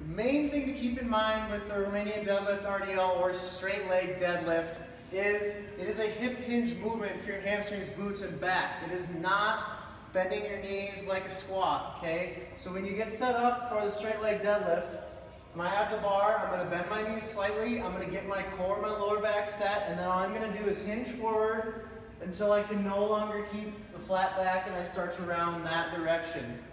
The main thing to keep in mind with the Romanian deadlift, RDL, or straight leg deadlift is it is a hip hinge movement for your hamstrings, glutes, and back. It is not bending your knees like a squat, okay? So when you get set up for the straight leg deadlift, when I have the bar, I'm going to bend my knees slightly, I'm going to get my core, my lower back set, and then all I'm going to do is hinge forward until I can no longer keep the flat back and I start to round that direction.